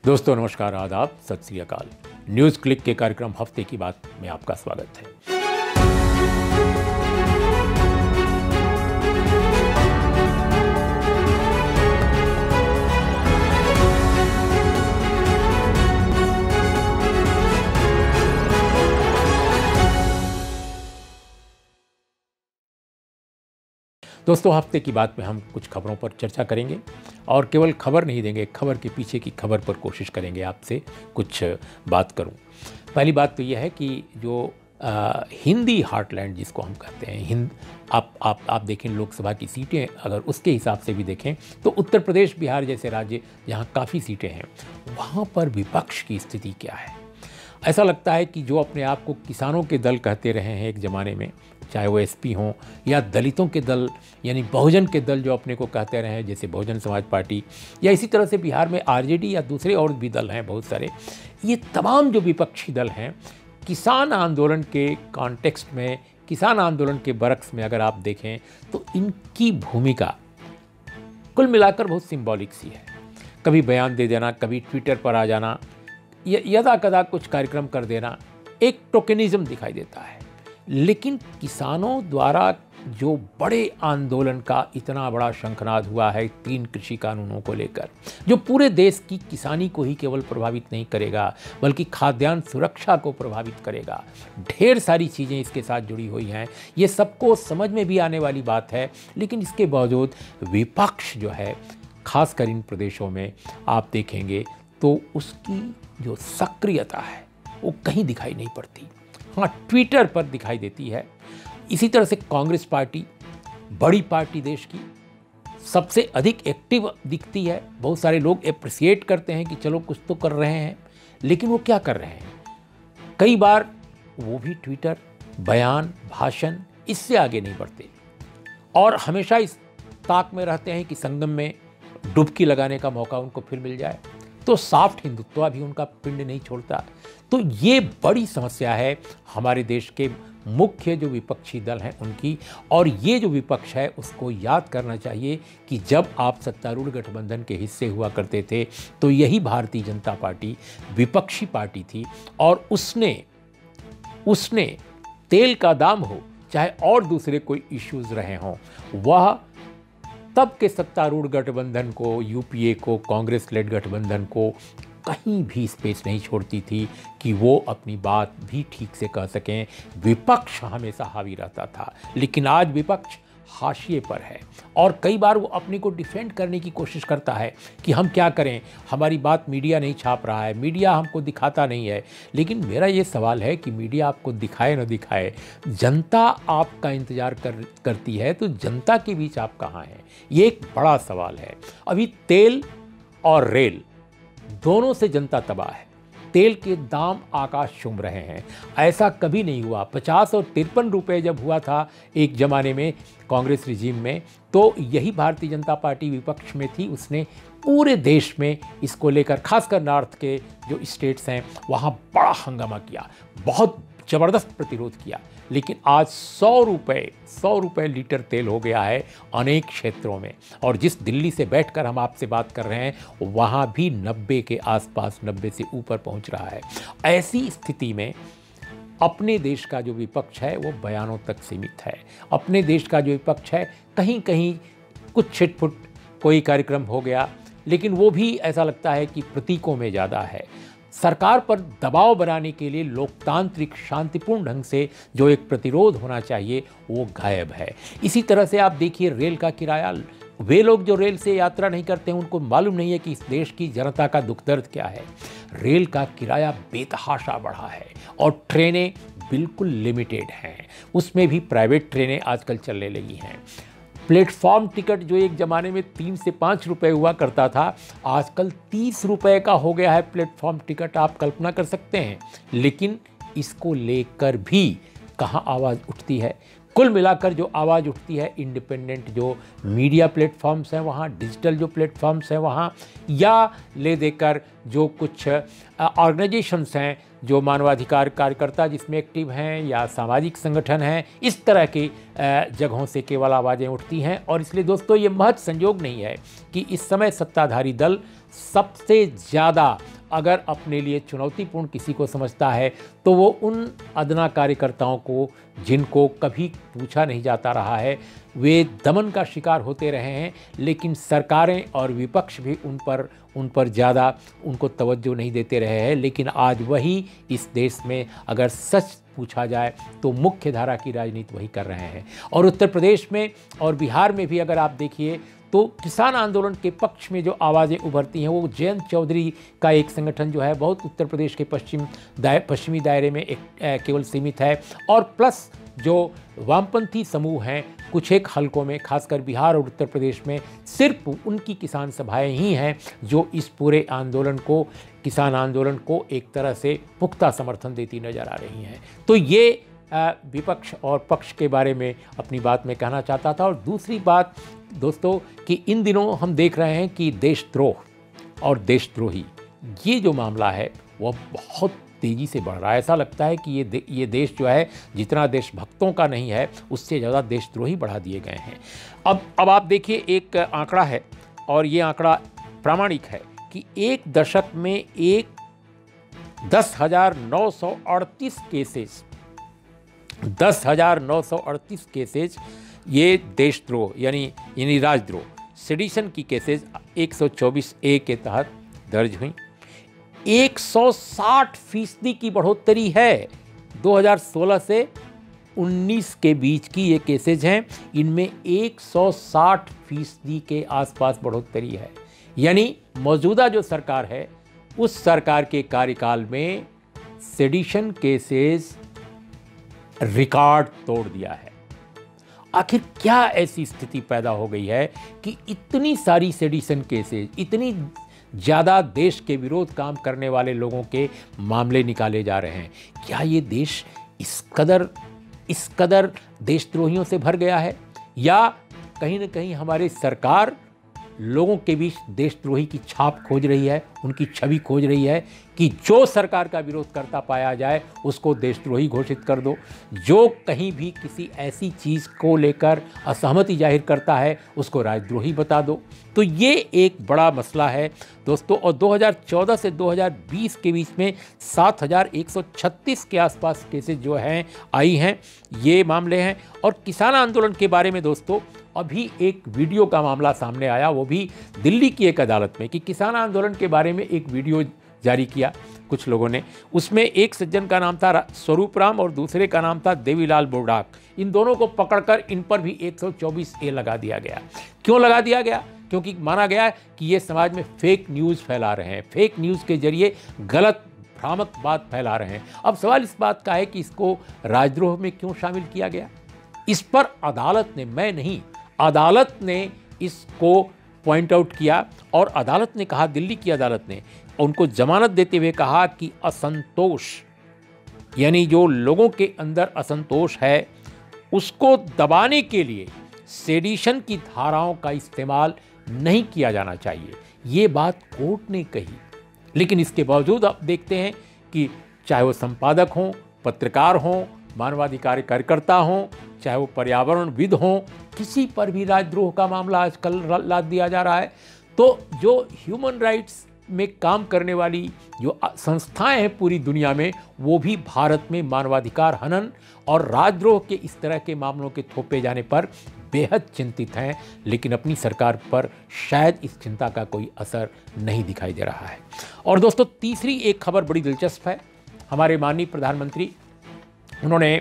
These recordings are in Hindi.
दोस्तों नमस्कार, आदाब, सत श्री अकाल। न्यूज़ क्लिक के कार्यक्रम हफ्ते की बात में आपका स्वागत है। दोस्तों हफ्ते की बात में हम कुछ खबरों पर चर्चा करेंगे और केवल खबर नहीं देंगे, खबर के पीछे की खबर पर कोशिश करेंगे आपसे कुछ बात करूं। पहली बात तो यह है कि जो हिंदी हार्टलैंड जिसको हम कहते हैं, आप देखें लोकसभा की सीटें अगर उसके हिसाब से भी देखें तो उत्तर प्रदेश, बिहार जैसे राज्य जहां काफ़ी सीटें हैं, वहां पर विपक्ष की स्थिति क्या है। ऐसा लगता है कि जो अपने आप को किसानों के दल कहते रहे हैं एक ज़माने में, चाहे वो एसपी हों या दलितों के दल यानी बहुजन के दल जो अपने को कहते रहे हैं, जैसे बहुजन समाज पार्टी, या इसी तरह से बिहार में आरजेडी या दूसरे और भी दल हैं बहुत सारे, ये तमाम जो विपक्षी दल हैं किसान आंदोलन के कॉन्टेक्स्ट में, किसान आंदोलन के बरक्स में अगर आप देखें तो इनकी भूमिका कुल मिलाकर बहुत सिंबॉलिक सी है। कभी बयान दे देना, कभी ट्विटर पर आ जाना, यदा कदा कुछ कार्यक्रम कर देना, एक टोकनिज्म दिखाई देता है। लेकिन किसानों द्वारा जो बड़े आंदोलन का इतना बड़ा शंखनाद हुआ है 3 कृषि कानूनों को लेकर, जो पूरे देश की किसानी को ही केवल प्रभावित नहीं करेगा बल्कि खाद्यान्न सुरक्षा को प्रभावित करेगा, ढेर सारी चीज़ें इसके साथ जुड़ी हुई हैं। ये सबको समझ में भी आने वाली बात है। लेकिन इसके बावजूद विपक्ष जो है, खासकर इन प्रदेशों में आप देखेंगे तो उसकी जो सक्रियता है वो कहीं दिखाई नहीं पड़ती। हाँ, ट्विटर पर दिखाई देती है। इसी तरह से कांग्रेस पार्टी, बड़ी पार्टी देश की, सबसे अधिक एक्टिव दिखती है। बहुत सारे लोग एप्रिसिएट करते हैं कि चलो कुछ तो कर रहे हैं, लेकिन वो क्या कर रहे हैं? कई बार वो भी ट्विटर, बयान, भाषण, इससे आगे नहीं बढ़ते और हमेशा इस ताक में रहते हैं कि संगम में डुबकी लगाने का मौका उनको फिर मिल जाए। तो सॉफ्ट हिंदुत्व भी उनका पिंड नहीं छोड़ता। तो ये बड़ी समस्या है हमारे देश के मुख्य जो विपक्षी दल हैं उनकी। और ये जो विपक्ष है उसको याद करना चाहिए कि जब आप सत्तारूढ़ गठबंधन के हिस्से हुआ करते थे तो यही भारतीय जनता पार्टी विपक्षी पार्टी थी और उसने तेल का दाम हो चाहे और दूसरे कोई इश्यूज रहे हों, वह तब के सत्तारूढ़ गठबंधन को, यूपीए को, कांग्रेस लेड गठबंधन को कहीं भी स्पेस नहीं छोड़ती थी कि वो अपनी बात भी ठीक से कह सकें। विपक्ष हमेशा हावी रहता था। लेकिन आज विपक्ष हाशिए पर है और कई बार वो अपने को डिफेंड करने की कोशिश करता है कि हम क्या करें, हमारी बात मीडिया नहीं छाप रहा है, मीडिया हमको दिखाता नहीं है। लेकिन मेरा ये सवाल है कि मीडिया आपको दिखाए न दिखाए, जनता आपका इंतज़ार करती है, तो जनता के बीच आप कहाँ हैं? ये एक बड़ा सवाल है। अभी तेल और रेल दोनों से जनता तबाह है। तेल के दाम आकाश चूम रहे हैं। ऐसा कभी नहीं हुआ। 50 और 53 रुपये जब हुआ था एक ज़माने में कांग्रेस रिजीम में, तो यही भारतीय जनता पार्टी विपक्ष में थी। उसने पूरे देश में इसको लेकर, खासकर नॉर्थ के जो स्टेट्स हैं वहाँ बड़ा हंगामा किया, बहुत ज़बरदस्त प्रतिरोध किया। लेकिन आज 100 रुपये लीटर तेल हो गया है अनेक क्षेत्रों में। और जिस दिल्ली से बैठकर हम आपसे बात कर रहे हैं वहाँ भी 90 के आसपास, 90 से ऊपर पहुँच रहा है। ऐसी स्थिति में अपने देश का जो विपक्ष है वो बयानों तक सीमित है। अपने देश का जो विपक्ष है कहीं कहीं कुछ छिटपुट कोई कार्यक्रम हो गया, लेकिन वो भी ऐसा लगता है कि प्रतीकों में ज़्यादा है। सरकार पर दबाव बनाने के लिए लोकतांत्रिक शांतिपूर्ण ढंग से जो एक प्रतिरोध होना चाहिए वो गायब है। इसी तरह से आप देखिए रेल का किराया, वे लोग जो रेल से यात्रा नहीं करते हैं उनको मालूम नहीं है कि इस देश की जनता का दुख दर्द क्या है। रेल का किराया बेतहाशा बढ़ा है और ट्रेनें बिल्कुल लिमिटेड हैं, उसमें भी प्राइवेट ट्रेनें आजकल चलने लगी हैं। प्लेटफॉर्म टिकट जो एक ज़माने में 3 से 5 रुपए हुआ करता था, आजकल 30 रुपए का हो गया है प्लेटफॉर्म टिकट। आप कल्पना कर सकते हैं। लेकिन इसको लेकर भी कहाँ आवाज़ उठती है? कुल मिलाकर जो आवाज़ उठती है इंडिपेंडेंट जो मीडिया प्लेटफॉर्म्स हैं वहाँ, डिजिटल जो प्लेटफॉर्म्स हैं वहाँ, या ले देकर जो कुछ ऑर्गेनाइजेशंस हैं जो मानवाधिकार कार्यकर्ता जिसमें एक्टिव हैं या सामाजिक संगठन हैं, इस तरह की जगहों से केवल आवाज़ें उठती हैं। और इसलिए दोस्तों ये महज संयोग नहीं है कि इस समय सत्ताधारी दल सबसे ज़्यादा अगर अपने लिए चुनौतीपूर्ण किसी को समझता है तो वो उन अदना कार्यकर्ताओं को, जिनको कभी पूछा नहीं जाता रहा है, वे दमन का शिकार होते रहे हैं, लेकिन सरकारें और विपक्ष भी उन पर ज़्यादा उनको तवज्जो नहीं देते रहे हैं। लेकिन आज वही इस देश में अगर सच पूछा जाए तो मुख्य धारा की राजनीति वही कर रहे हैं। और उत्तर प्रदेश में और बिहार में भी अगर आप देखिए तो किसान आंदोलन के पक्ष में जो आवाज़ें उभरती हैं वो जयंत चौधरी का एक संगठन जो है बहुत उत्तर प्रदेश के पश्चिमी दायरे में केवल सीमित है, और प्लस जो वामपंथी समूह हैं कुछ एक हलकों में, खासकर बिहार और उत्तर प्रदेश में सिर्फ उनकी किसान सभाएं ही हैं जो इस पूरे आंदोलन को, किसान आंदोलन को एक तरह से पुख्ता समर्थन देती नज़र आ रही हैं। तो ये विपक्ष और पक्ष के बारे में अपनी बात में कहना चाहता था। और दूसरी बात दोस्तों कि इन दिनों हम देख रहे हैं कि देशद्रोह और देशद्रोही ये जो मामला है वह बहुत तेज़ी से बढ़ रहा है। ऐसा लगता है कि ये देश जो है जितना देशभक्तों का नहीं है उससे ज़्यादा देशद्रोही बढ़ा दिए गए हैं। अब आप देखिए एक आंकड़ा है और ये आंकड़ा प्रामाणिक है कि एक दशक में 10,938 केसेस 10,938 केसेस ये देशद्रोह यानी राजद्रोह, सेडिशन की केसेस 124A के तहत दर्ज हुई। 160% की बढ़ोतरी है। 2016 से 19 के बीच की ये केसेज हैं, इनमें 160% के आसपास बढ़ोतरी है। यानी मौजूदा जो सरकार है उस सरकार के कार्यकाल में सेडिशन केसेस रिकॉर्ड तोड़ दिया है। आखिर क्या ऐसी स्थिति पैदा हो गई है कि इतनी सारी सेडिशन केसेस, इतनी ज़्यादा देश के विरोध काम करने वाले लोगों के मामले निकाले जा रहे हैं? क्या ये देश इस कदर देशद्रोहियों से भर गया है, या कहीं ना कहीं हमारी सरकार लोगों के बीच देशद्रोही की छाप खोज रही है, उनकी छवि खोज रही है कि जो सरकार का विरोध करता पाया जाए उसको देशद्रोही घोषित कर दो, जो कहीं भी किसी ऐसी चीज़ को लेकर असहमति जाहिर करता है उसको राजद्रोही बता दो। तो ये एक बड़ा मसला है दोस्तों। और 2014 से 2020 के बीच में 7,136 के आसपास केसेज जो हैं आई हैं, ये मामले हैं। और किसान आंदोलन के बारे में दोस्तों अभी एक वीडियो का मामला सामने आया, वो भी दिल्ली की एक अदालत में, कि किसान आंदोलन के बारे में एक वीडियो जारी किया कुछ लोगों ने। उसमें एक सज्जन का नाम था स्वरूप राम और दूसरे का नाम था देवीलाल बोर्डाक। इन दोनों को पकड़कर इन पर भी 124A लगा दिया गया। क्यों लगा दिया गया? क्योंकि माना गया कि ये समाज में फेक न्यूज़ फैला रहे हैं, फेक न्यूज़ के जरिए गलत भ्रामक बात फैला रहे हैं। अब सवाल इस बात का है कि इसको राजद्रोह में क्यों शामिल किया गया? इस पर अदालत ने, मैं नहीं, अदालत ने इसको पॉइंट आउट किया और अदालत ने कहा, दिल्ली की अदालत ने उनको जमानत देते हुए कहा कि असंतोष, यानी जो लोगों के अंदर असंतोष है उसको दबाने के लिए सेडिशन की धाराओं का इस्तेमाल नहीं किया जाना चाहिए। ये बात कोर्ट ने कही। लेकिन इसके बावजूद आप देखते हैं कि चाहे वो संपादक हों, पत्रकार हों, मानवाधिकार कार्यकर्ता हों, चाहे वो पर्यावरणविद हों, किसी पर भी राजद्रोह का मामला आजकल लाद दिया जा रहा है। तो जो ह्यूमन राइट्स में काम करने वाली जो संस्थाएं हैं पूरी दुनिया में, वो भी भारत में मानवाधिकार हनन और राजद्रोह के इस तरह के मामलों के थोपे जाने पर बेहद चिंतित हैं। लेकिन अपनी सरकार पर शायद इस चिंता का कोई असर नहीं दिखाई दे रहा है। और दोस्तों तीसरी एक खबर बड़ी दिलचस्प है। हमारे माननीय प्रधानमंत्री, उन्होंने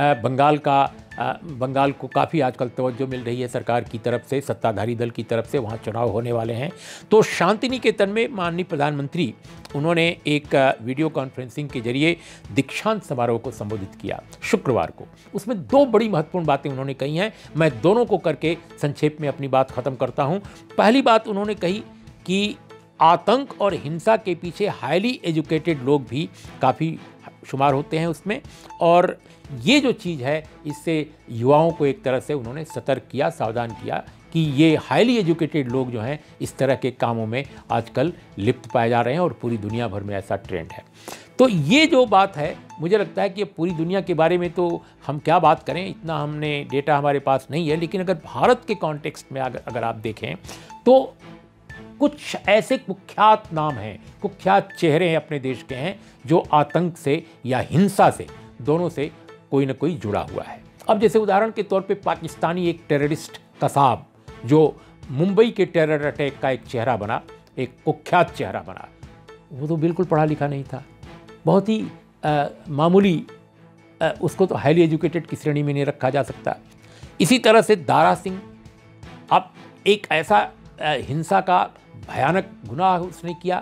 बंगाल को काफ़ी आजकल तवज्जो मिल रही है सरकार की तरफ से, सत्ताधारी दल की तरफ से, वहाँ चुनाव होने वाले हैं। तो शांति निकेतन में माननीय प्रधानमंत्री, उन्होंने एक वीडियो कॉन्फ्रेंसिंग के जरिए दीक्षांत समारोह को संबोधित किया शुक्रवार को। उसमें दो बड़ी महत्वपूर्ण बातें उन्होंने कही हैं। मैं दोनों को करके संक्षेप में अपनी बात ख़त्म करता हूँ। पहली बात उन्होंने कही कि आतंक और हिंसा के पीछे हाईली एजुकेटेड लोग भी काफ़ी शुमार होते हैं उसमें, और ये जो चीज़ है इससे युवाओं को एक तरह से उन्होंने सतर्क किया, सावधान किया कि ये हाईली एजुकेटेड लोग जो हैं इस तरह के कामों में आजकल लिप्त पाए जा रहे हैं और पूरी दुनिया भर में ऐसा ट्रेंड है। तो ये जो बात है, मुझे लगता है कि पूरी दुनिया के बारे में तो हम क्या बात करें, इतना हमने डेटा हमारे पास नहीं है। लेकिन अगर भारत के कॉन्टेक्स्ट में अगर आप देखें तो कुछ ऐसे कुख्यात नाम हैं, कुख्यात चेहरे हैं अपने देश के हैं जो आतंक से या हिंसा से, दोनों से कोई ना कोई जुड़ा हुआ है। अब जैसे उदाहरण के तौर पे पाकिस्तानी एक टेररिस्ट कसाब जो मुंबई के टेरर अटैक का एक चेहरा बना, एक कुख्यात चेहरा बना, वो तो बिल्कुल पढ़ा लिखा नहीं था, बहुत ही मामूली, उसको तो हाईली एजुकेटेड की श्रेणी में नहीं रखा जा सकता। इसी तरह से दारा सिंह, अब एक ऐसा हिंसा का भयानक गुनाह उसने किया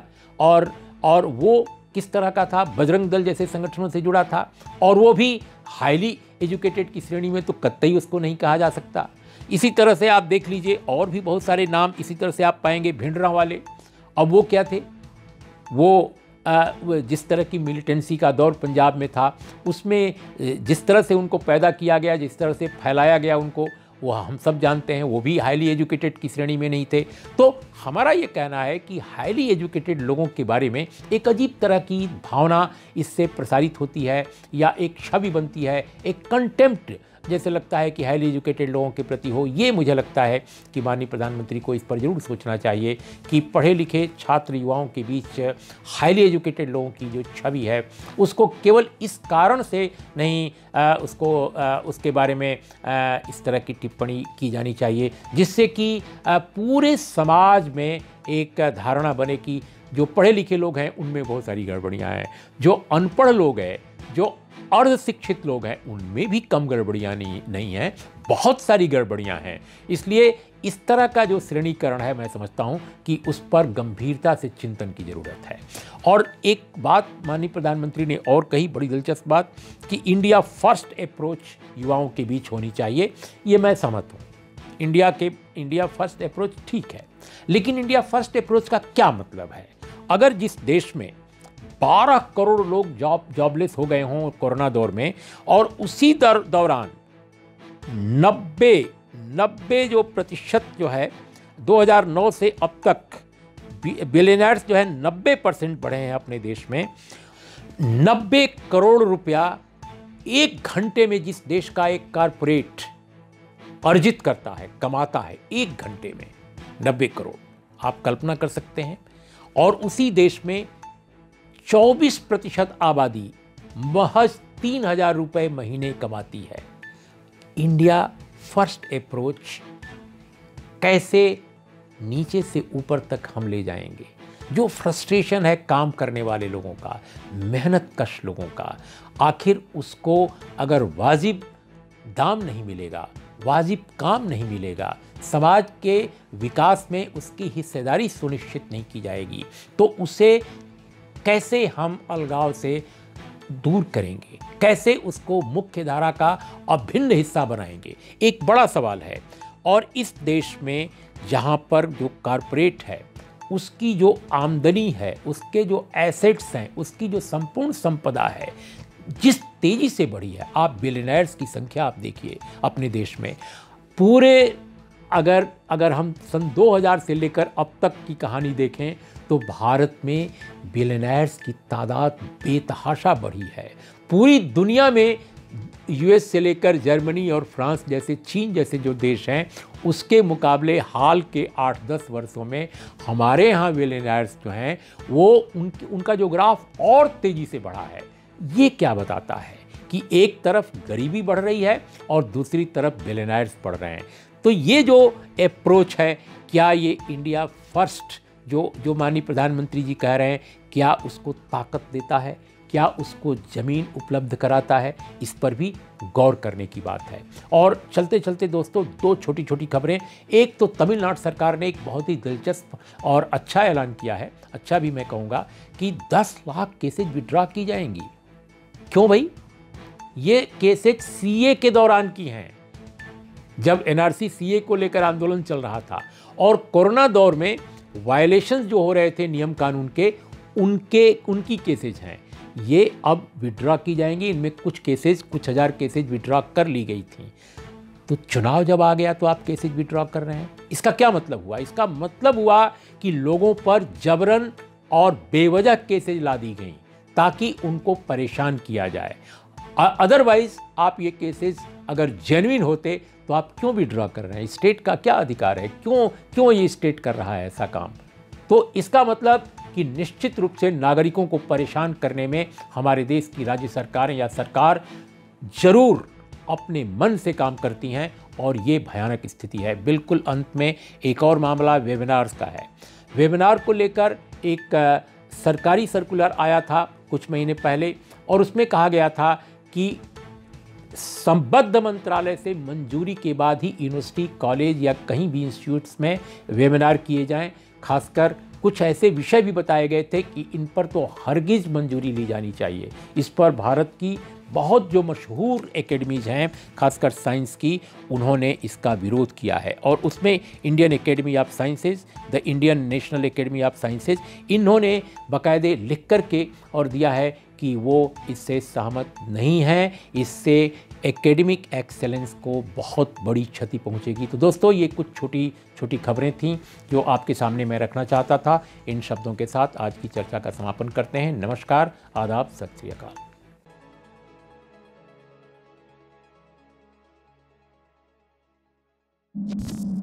और वो किस तरह का था, बजरंग दल जैसे संगठनों से जुड़ा था, और वो भी हाईली एजुकेटेड की श्रेणी में तो कतई उसको नहीं कहा जा सकता। इसी तरह से आप देख लीजिए और भी बहुत सारे नाम इसी तरह से आप पाएंगे, भिंडरा वाले। अब वो क्या थे, वो जिस तरह की मिलिटेंसी का दौर पंजाब में था, उसमें जिस तरह से उनको पैदा किया गया, जिस तरह से फैलाया गया उनको, वो हम सब जानते हैं। वो भी हाईली एजुकेटेड की श्रेणी में नहीं थे। तो हमारा ये कहना है कि हाईली एजुकेटेड लोगों के बारे में एक अजीब तरह की भावना इससे प्रसारित होती है, या एक छवि बनती है, एक कंटेम्प्ट जैसे लगता है कि हाईली एजुकेटेड लोगों के प्रति हो। ये मुझे लगता है कि माननीय प्रधानमंत्री को इस पर जरूर सोचना चाहिए कि पढ़े लिखे छात्र युवाओं के बीच हाईली एजुकेटेड लोगों की जो छवि है उसको केवल इस कारण से नहीं उसके बारे में इस तरह की टिप्पणी की जानी चाहिए जिससे कि पूरे समाज में एक धारणा बने कि जो पढ़े लिखे लोग हैं उनमें बहुत सारी गड़बड़ियाँ हैं, जो अनपढ़ लोग हैं, जो अर्ध शिक्षित लोग हैं, उनमें भी कम गड़बड़ियाँ नहीं हैं, बहुत सारी गड़बड़ियाँ हैं। इसलिए इस तरह का जो श्रेणीकरण है, मैं समझता हूँ कि उस पर गंभीरता से चिंतन की ज़रूरत है। और एक बात माननीय प्रधानमंत्री ने और कही, बड़ी दिलचस्प बात, कि इंडिया फर्स्ट अप्रोच युवाओं के बीच होनी चाहिए। ये मैं सहमत हूँ, इंडिया फर्स्ट अप्रोच ठीक है, लेकिन इंडिया फर्स्ट अप्रोच का क्या मतलब है? अगर जिस देश में 12 करोड़ लोग जॉबलेस हो गए हों कोरोना दौर में, और उसी दौरान 90 जो प्रतिशत जो है 2009 से अब तक बिलियनर्स जो है 90% बढ़े हैं अपने देश में। 90 करोड़ रुपया एक घंटे में जिस देश का एक कारपोरेट अर्जित करता है, कमाता है, एक घंटे में 90 करोड़, आप कल्पना कर सकते हैं। और उसी देश में 24% आबादी महज 3,000 रुपये महीने कमाती है। इंडिया फर्स्ट अप्रोच कैसे नीचे से ऊपर तक हम ले जाएंगे? जो फ्रस्ट्रेशन है काम करने वाले लोगों का, मेहनत कश लोगों का, आखिर उसको अगर वाजिब दाम नहीं मिलेगा, वाजिब काम नहीं मिलेगा, समाज के विकास में उसकी हिस्सेदारी सुनिश्चित नहीं की जाएगी, तो उसे कैसे हम अलगाव से दूर करेंगे, कैसे उसको मुख्य धारा का अभिन्न हिस्सा बनाएंगे? एक बड़ा सवाल है। और इस देश में जहाँ पर जो कारपोरेट है उसकी जो आमदनी है, उसके जो एसेट्स हैं, उसकी जो संपूर्ण संपदा है, जिस तेजी से बढ़ी है, आप बिलियनर्स की संख्या आप देखिए अपने देश में। पूरे अगर हम सन 2000 से लेकर अब तक की कहानी देखें तो भारत में बिलियनर्स की तादाद बेतहाशा बढ़ी है। पूरी दुनिया में यूएस से लेकर जर्मनी और फ्रांस जैसे, चीन जैसे जो देश हैं, उसके मुकाबले हाल के 8-10 वर्षों में हमारे यहाँ बिलियनर्स जो हैं वो उनका जो ग्राफ और तेज़ी से बढ़ा है। ये क्या बताता है कि एक तरफ गरीबी बढ़ रही है और दूसरी तरफ बिलियनर्स बढ़ रहे हैं। तो ये जो अप्रोच है, क्या ये इंडिया फर्स्ट जो माननीय प्रधानमंत्री जी कह रहे हैं, क्या उसको ताकत देता है? क्या उसको ज़मीन उपलब्ध कराता है? इस पर भी गौर करने की बात है। और चलते चलते दोस्तों, दो छोटी छोटी खबरें। एक तो तमिलनाडु सरकार ने एक बहुत ही दिलचस्प और अच्छा ऐलान किया है, अच्छा भी मैं कहूँगा, कि 10 लाख केसेज विड्रॉ की जाएंगी। क्यों भाई? ये केसेज सीए के दौरान की हैं, जब एनआरसी सीए को लेकर आंदोलन चल रहा था, और कोरोना दौर में वायलेशंस जो हो रहे थे नियम कानून के, उनकी केसेज हैं। ये अब विड्रॉ की जाएंगी। इनमें कुछ हज़ार केसेज विड्रॉ कर ली गई थी। तो चुनाव जब आ गया तो आप केसेज विड्रॉ कर रहे हैं। इसका क्या मतलब हुआ? इसका मतलब हुआ कि लोगों पर जबरन और बेवजह केसेज ला दी गई ताकि उनको परेशान किया जाए। अदरवाइज आप ये केसेज अगर जेन्युइन होते तो आप क्यों विड्रॉ कर रहे हैं? स्टेट का क्या अधिकार है? क्यों ये स्टेट कर रहा है ऐसा काम? तो इसका मतलब कि निश्चित रूप से नागरिकों को परेशान करने में हमारे देश की राज्य सरकारें या सरकार जरूर अपने मन से काम करती हैं और ये भयानक स्थिति है। बिल्कुल अंत में एक और मामला वेबिनार्स का है। वेबिनार को लेकर एक सरकारी सर्कुलर आया था कुछ महीने पहले और उसमें कहा गया था कि संबद्ध मंत्रालय से मंजूरी के बाद ही यूनिवर्सिटी, कॉलेज या कहीं भी इंस्टीट्यूट्स में वेबिनार किए जाएं। खासकर कुछ ऐसे विषय भी बताए गए थे कि इन पर तो हरगिज मंजूरी ली जानी चाहिए। इस पर भारत की बहुत जो मशहूर एकेडमीज हैं, खासकर साइंस की, उन्होंने इसका विरोध किया है और उसमें Indian academy of sciences, the Indian national academy of sciences, इन्होंने बाकायदे लिख कर के और दिया है कि वो इससे सहमत नहीं हैं। इससे एकेडमिक एक्सेलेंस को बहुत बड़ी क्षति पहुंचेगी। तो दोस्तों, ये कुछ छोटी छोटी खबरें थीं जो आपके सामने मैं रखना चाहता था। इन शब्दों के साथ आज की चर्चा का समापन करते हैं। नमस्कार, आदाब, सत श्री अकाल।